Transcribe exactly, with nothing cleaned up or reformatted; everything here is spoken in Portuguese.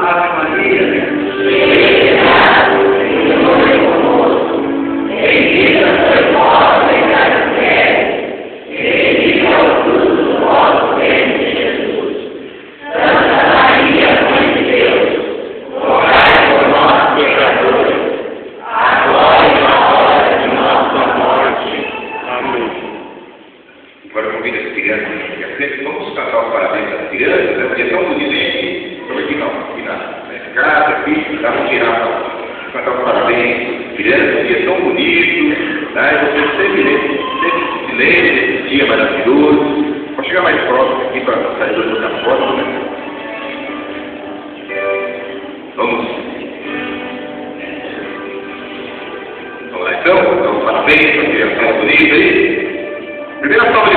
Ave Maria, agora convido as crianças aqui à frente. Vamos cantar os parabéns às crianças, né? Porque é tão bonito aqui. Então aqui não, aqui na, na casa, aqui, dá uma tirar para cantar os parabéns às crianças, que é tão bonito, né? E vocês sempre lembrem, sempre se lembrem desse dia maravilhoso. Vou chegar mais próximo aqui para sair do outra foto, né? Vamos. Vamos lá então, então parabéns para a criança bonita aí. Primeira salva